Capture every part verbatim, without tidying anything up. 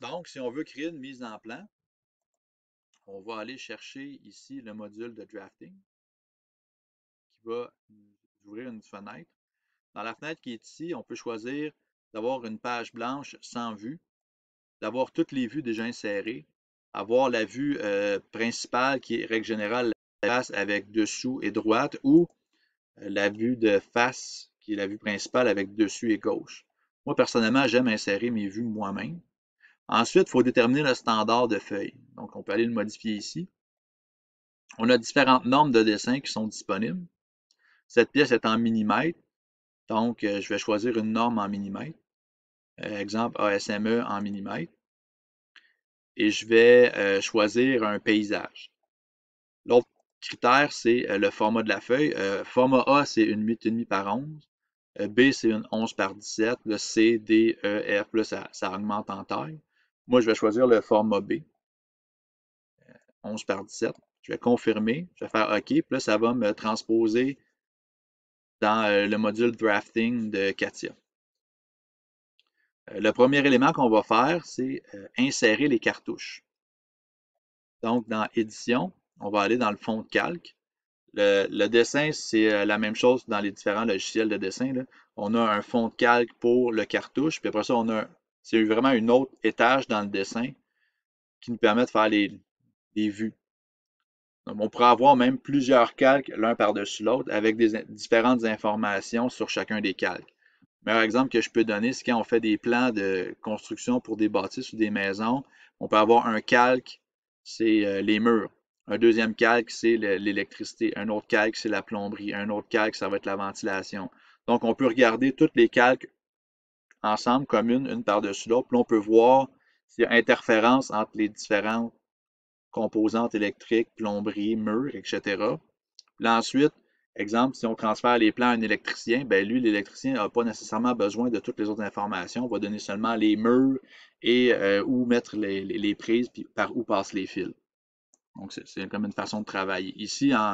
Donc, si on veut créer une mise en plan, on va aller chercher ici le module de drafting qui va nous ouvrir une fenêtre. Dans la fenêtre qui est ici, on peut choisir d'avoir une page blanche sans vue, d'avoir toutes les vues déjà insérées, avoir la vue euh, principale qui est règle générale la face avec dessous et droite ou euh, la vue de face qui est la vue principale avec dessus et gauche. Moi, personnellement, j'aime insérer mes vues moi-même. Ensuite, il faut déterminer le standard de feuille. Donc, on peut aller le modifier ici. On a différentes normes de dessin qui sont disponibles. Cette pièce est en millimètres, donc euh, je vais choisir une norme en millimètres. Euh, exemple A S M E en millimètres. Et je vais euh, choisir un paysage. L'autre critère, c'est euh, le format de la feuille. Euh, format A, c'est une huit virgule cinq par onze. Euh, B, c'est une onze par dix-sept. Le C, D, E, F, là, ça, ça augmente en taille. Moi, je vais choisir le format B, onze par dix-sept. Je vais confirmer, je vais faire OK, puis là, ça va me transposer dans euh, le module drafting de CATIA. Euh, le premier élément qu'on va faire, c'est euh, insérer les cartouches. Donc, dans Édition, on va aller dans le fond de calque. Le, le dessin, c'est euh, la même chose dans les différents logiciels de dessin, là. On a un fond de calque pour le cartouche, puis après ça, on a c'est vraiment une autre étage dans le dessin qui nous permet de faire les, les vues. Donc, on pourrait avoir même plusieurs calques l'un par-dessus l'autre avec des différentes informations sur chacun des calques. Le meilleur exemple que je peux donner, c'est quand on fait des plans de construction pour des bâtisses ou des maisons, on peut avoir un calque, c'est euh, les murs. Un deuxième calque, c'est l'électricité. Un autre calque, c'est la plomberie. Un autre calque, ça va être la ventilation. Donc, on peut regarder tous les calques ensemble comme une, une par-dessus l'autre. Puis on peut voir s'il y a interférence entre les différentes composantes électriques, plomberie, murs, et cetera. Puis là, ensuite, exemple, si on transfère les plans à un électricien, ben lui, l'électricien n'a pas nécessairement besoin de toutes les autres informations. On va donner seulement les murs et euh, où mettre les, les, les prises, puis par où passent les fils. Donc, c'est comme une façon de travailler. Ici, en,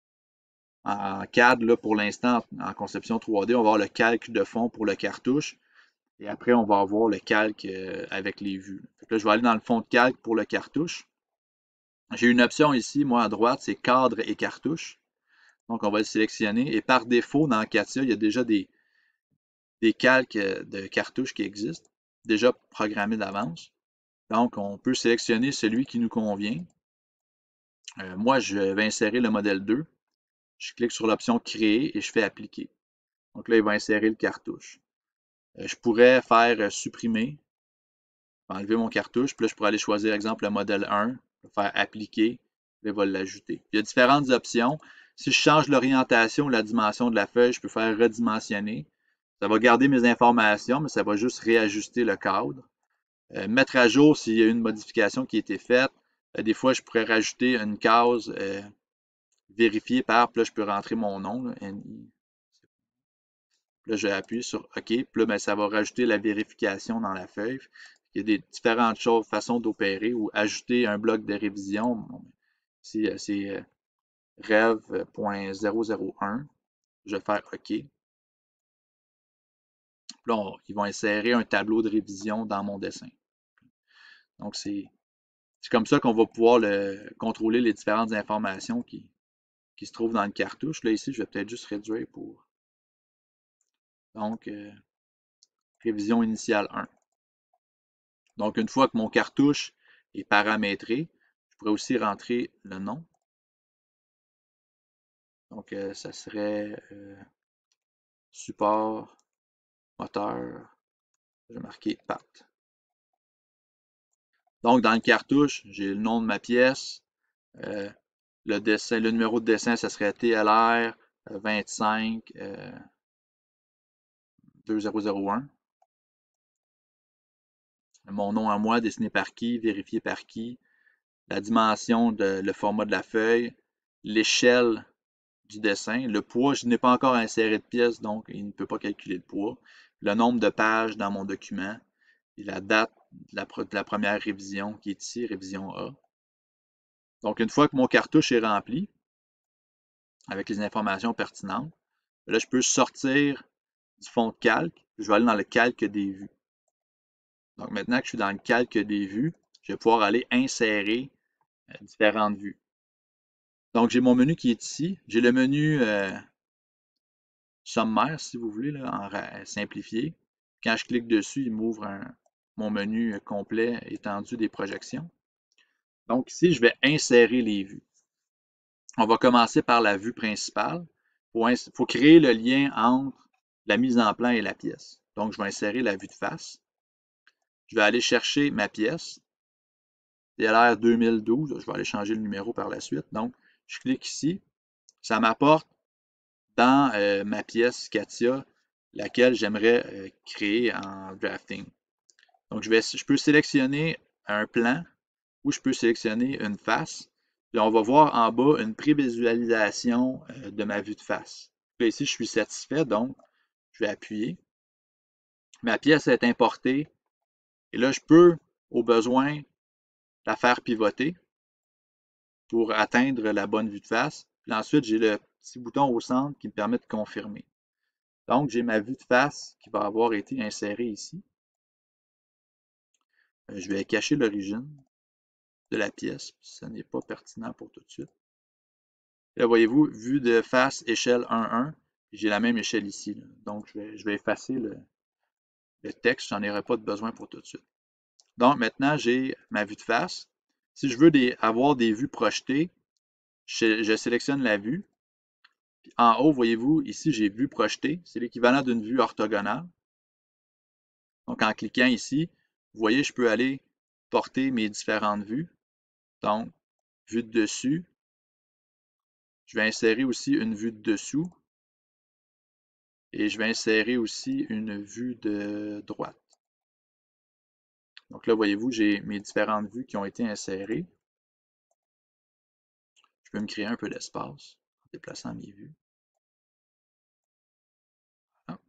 en C A D, là, pour l'instant, en conception trois D, on va avoir le calque de fond pour le cartouche. Et après, on va avoir le calque euh, avec les vues. Fait que là, je vais aller dans le fond de calque pour le cartouche. J'ai une option ici, moi à droite, c'est cadre et cartouche. Donc, on va le sélectionner. Et par défaut, dans CATIA, il y a déjà des, des calques de cartouches qui existent, déjà programmés d'avance. Donc, on peut sélectionner celui qui nous convient. Euh, moi, je vais insérer le modèle deux. Je clique sur l'option Créer et je fais Appliquer. Donc là, il va insérer le cartouche. Euh, je pourrais faire euh, supprimer, enlever mon cartouche, puis là, je pourrais aller choisir, exemple, le modèle un, faire Appliquer, puis il va l'ajouter. Il y a différentes options. Si je change l'orientation ou la dimension de la feuille, je peux faire redimensionner. Ça va garder mes informations, mais ça va juste réajuster le cadre. Euh, mettre à jour s'il y a une modification qui a été faite. Euh, des fois, je pourrais rajouter une case euh, vérifier par, puis là, je peux rentrer mon nom, là, N I. Puis là, je vais appuyer sur OK. Puis là, ben, ça va rajouter la vérification dans la feuille. Il y a des différentes choses, façons d'opérer ou ajouter un bloc de révision. Bon, c'est euh, rev point zéro zéro un. Je vais faire OK. Puis là, on, ils vont insérer un tableau de révision dans mon dessin. Donc, c'est comme ça qu'on va pouvoir le, contrôler les différentes informations qui, qui se trouvent dans le cartouche. Là, ici, je vais peut-être juste réduire pour. Donc, euh, révision initiale un. Donc, une fois que mon cartouche est paramétré, je pourrais aussi rentrer le nom. Donc, euh, ça serait euh, support, moteur, je vais marquer P A T. Donc, dans le cartouche, j'ai le nom de ma pièce. Euh, le dessin, le numéro de dessin, ça serait T L R vingt-cinq euh, deux zéro zéro un. Mon nom à moi, dessiné par qui, vérifié par qui, la dimension, de, le format de la feuille, l'échelle du dessin. Le poids, je n'ai pas encore inséré de pièce, donc il ne peut pas calculer le poids. Le nombre de pages dans mon document et la date de la, de la première révision qui est ici, révision A. Donc, une fois que mon cartouche est rempli, avec les informations pertinentes, là, je peux sortir du fond de calque. Je vais aller dans le calque des vues. Donc maintenant que je suis dans le calque des vues, je vais pouvoir aller insérer euh, différentes vues. Donc j'ai mon menu qui est ici. J'ai le menu euh, sommaire, si vous voulez, là, en simplifié. Quand je clique dessus, il m'ouvre un, mon menu complet étendu des projections. Donc ici, je vais insérer les vues. On va commencer par la vue principale. Il faut, faut créer le lien entre la mise en plan et la pièce. Donc, je vais insérer la vue de face. Je vais aller chercher ma pièce. D L R deux mille douze. Je vais aller changer le numéro par la suite. Donc, je clique ici. Ça m'apporte dans euh, ma pièce Katia, laquelle j'aimerais euh, créer en drafting. Donc, je, vais, je peux sélectionner un plan ou je peux sélectionner une face. Puis on va voir en bas une prévisualisation euh, de ma vue de face. Là, ici, je suis satisfait, donc je vais appuyer. Ma pièce est importée. Et là, je peux, au besoin, la faire pivoter pour atteindre la bonne vue de face. Puis ensuite, j'ai le petit bouton au centre qui me permet de confirmer. Donc, j'ai ma vue de face qui va avoir été insérée ici. Je vais cacher l'origine de la pièce, ça n'est pas pertinent pour tout de suite. Là, voyez-vous, vue de face, échelle un un, j'ai la même échelle ici. Là. Donc, je vais, je vais effacer le, le texte, j'en aurai pas de besoin pour tout de suite. Donc, maintenant, j'ai ma vue de face. Si je veux des, avoir des vues projetées, je, je sélectionne la vue. Puis en haut, voyez-vous, ici, j'ai vue projetée. C'est l'équivalent d'une vue orthogonale. Donc, en cliquant ici, vous voyez, je peux aller porter mes différentes vues. Donc, vue de dessus. Je vais insérer aussi une vue de dessous. Et je vais insérer aussi une vue de droite. Donc là, voyez-vous, j'ai mes différentes vues qui ont été insérées. Je peux me créer un peu d'espace en déplaçant mes vues. Voilà.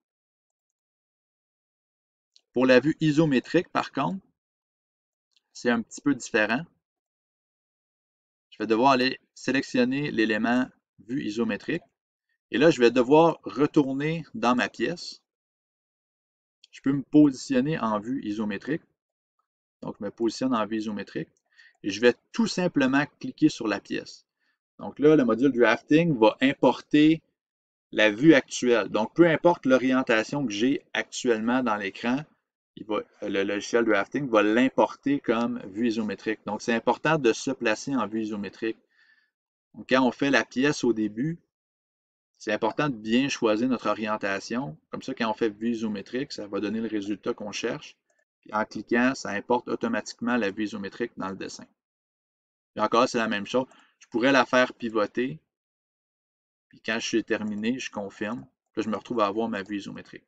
Pour la vue isométrique, par contre, c'est un petit peu différent. Je vais devoir aller sélectionner l'élément vue isométrique. Et là, je vais devoir retourner dans ma pièce. Je peux me positionner en vue isométrique. Donc, je me positionne en vue isométrique. Et je vais tout simplement cliquer sur la pièce. Donc là, le module drafting va importer la vue actuelle. Donc, peu importe l'orientation que j'ai actuellement dans l'écran, le logiciel drafting va l'importer comme vue isométrique. Donc, c'est important de se placer en vue isométrique. Donc, quand on fait la pièce au début, c'est important de bien choisir notre orientation. Comme ça, quand on fait vue isométrique, ça va donner le résultat qu'on cherche. Puis en cliquant, ça importe automatiquement la vue isométrique dans le dessin. Et encore, c'est la même chose. Je pourrais la faire pivoter. Puis quand je suis terminé, je confirme. Puis je me retrouve à avoir ma vue isométrique.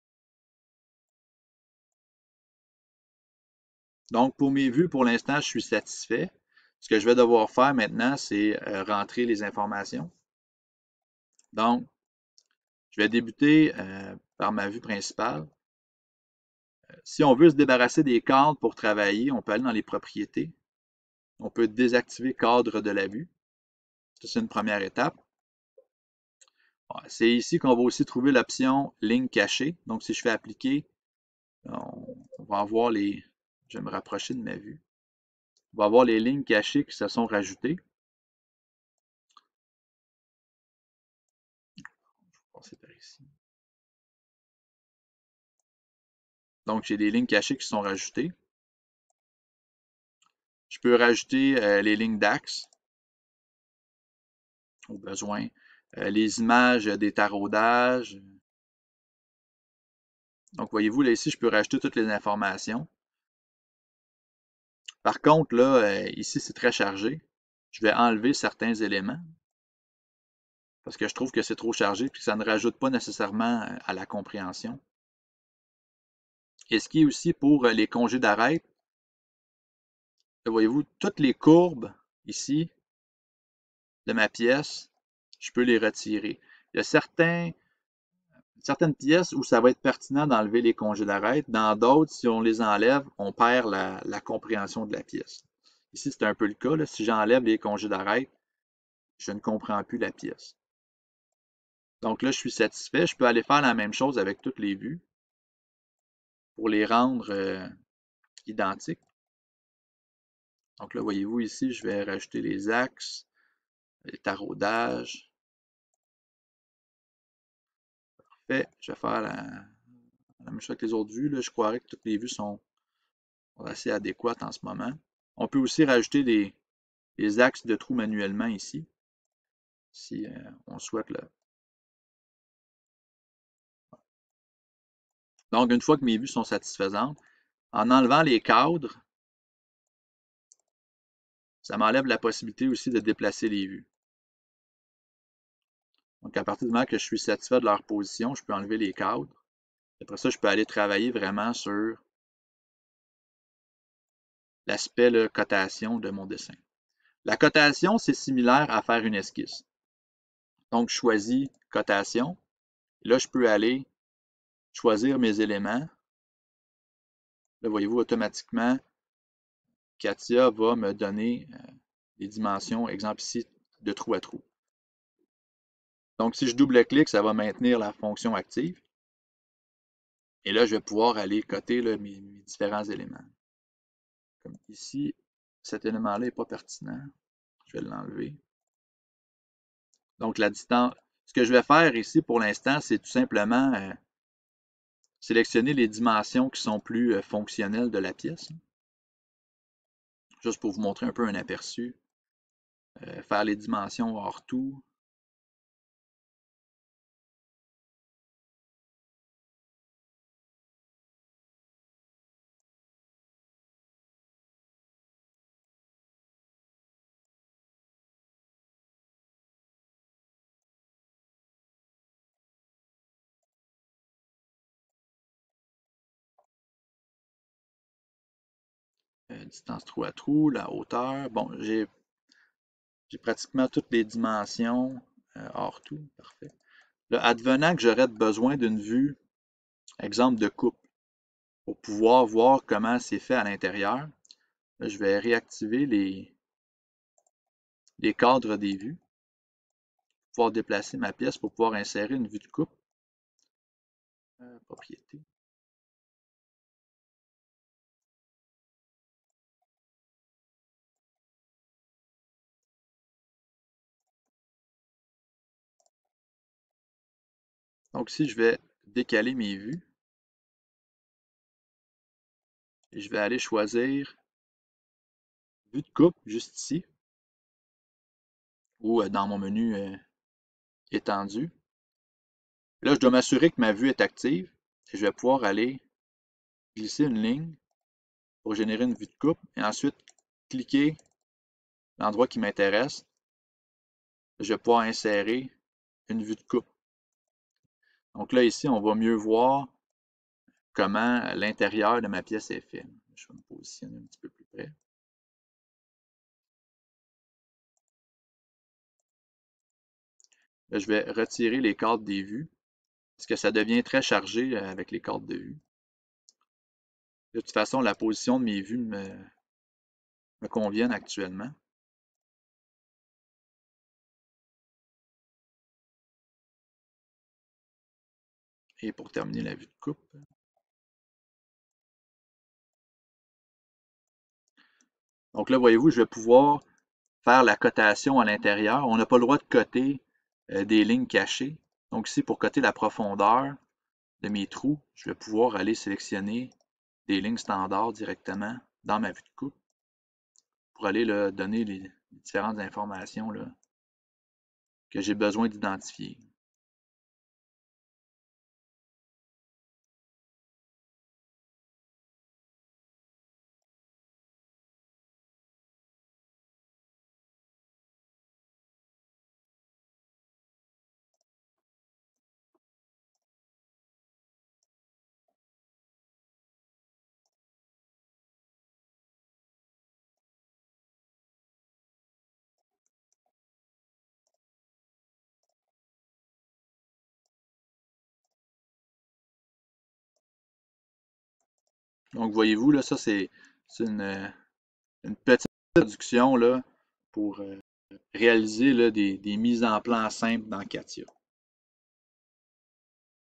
Donc, pour mes vues, pour l'instant, je suis satisfait. Ce que je vais devoir faire maintenant, c'est euh, rentrer les informations. Donc, je vais débuter euh, par ma vue principale. Euh, si on veut se débarrasser des cadres pour travailler, on peut aller dans les propriétés. On peut désactiver cadre de la vue. Ça, c'est une première étape. C'est ici qu'on va aussi trouver l'option ligne cachée. Donc, si je fais appliquer, on, on va avoir les... Je vais me rapprocher de ma vue. On va avoir les lignes cachées qui se sont rajoutées. Je vais passer par ici. Donc, j'ai des lignes cachées qui sont rajoutées. Je peux rajouter euh, les lignes d'axe au besoin, euh, les images des taraudages. Donc, voyez-vous, là, ici, je peux rajouter toutes les informations. Par contre, là, euh, ici, c'est très chargé. Je vais enlever certains éléments parce que je trouve que c'est trop chargé et que ça ne rajoute pas nécessairement à la compréhension. Et ce qui est aussi pour les congés d'arrêt, voyez-vous, toutes les courbes ici de ma pièce, je peux les retirer. Il y a certains, certaines pièces où ça va être pertinent d'enlever les congés d'arrêt. Dans d'autres, si on les enlève, on perd la, la compréhension de la pièce. Ici, c'est un peu le cas. Là. Si j'enlève les congés d'arrêt, je ne comprends plus la pièce. Donc là, je suis satisfait. Je peux aller faire la même chose avec toutes les vues pour les rendre euh, identiques. Donc là, voyez-vous ici, je vais rajouter les axes, les taraudages. Parfait. Je vais faire la, la même chose que les autres vues. Là. Je croirais que toutes les vues sont, sont assez adéquates en ce moment. On peut aussi rajouter les, les axes de trous manuellement ici, si euh, on souhaite le. Donc, une fois que mes vues sont satisfaisantes, en enlevant les cadres, ça m'enlève la possibilité aussi de déplacer les vues. Donc, à partir du moment que je suis satisfait de leur position, je peux enlever les cadres. Après ça, je peux aller travailler vraiment sur l'aspect cotation de mon dessin. La cotation, c'est similaire à faire une esquisse. Donc, je choisis cotation. Là, je peux aller choisir mes éléments. Là, voyez-vous, automatiquement, Katia va me donner euh, les dimensions, exemple ici, de trou à trou. Donc, si je double-clique, ça va maintenir la fonction active. Et là, je vais pouvoir aller coter là, mes, mes différents éléments. Comme ici, cet élément-là n'est pas pertinent. Je vais l'enlever. Donc, la distance. Ce que je vais faire ici pour l'instant, c'est tout simplement euh, sélectionner les dimensions qui sont plus euh, fonctionnelles de la pièce. Juste pour vous montrer un peu un aperçu. Euh, faire les dimensions hors tout. Euh, distance trou à trou, la hauteur. Bon, j'ai j'ai pratiquement toutes les dimensions euh, hors tout. Parfait. Là, advenant que j'aurais besoin d'une vue, exemple de coupe, pour pouvoir voir comment c'est fait à l'intérieur, je vais réactiver les, les cadres des vues, pouvoir déplacer ma pièce pour pouvoir insérer une vue de coupe. Euh, propriété. Donc ici, je vais décaler mes vues et je vais aller choisir vue de coupe juste ici ou dans mon menu euh, étendu. Là, je dois m'assurer que ma vue est active et je vais pouvoir aller glisser une ligne pour générer une vue de coupe et ensuite cliquer l'endroit qui m'intéresse. Je vais pouvoir insérer une vue de coupe. Donc là, ici, on va mieux voir comment l'intérieur de ma pièce est fait. Je vais me positionner un petit peu plus près. Là, je vais retirer les cadres des vues parce que ça devient très chargé avec les cadres de vue. De toute façon, la position de mes vues me, me conviennent actuellement. Et pour terminer la vue de coupe, donc là, voyez-vous, je vais pouvoir faire la cotation à l'intérieur. On n'a pas le droit de coter euh, des lignes cachées. Donc ici, pour coter la profondeur de mes trous, je vais pouvoir aller sélectionner des lignes standards directement dans ma vue de coupe pour aller là, donner les, les différentes informations là, que j'ai besoin d'identifier. Donc, voyez-vous, là, ça, c'est une, une petite introduction là, pour euh, réaliser là, des, des mises en plan simples dans Katia.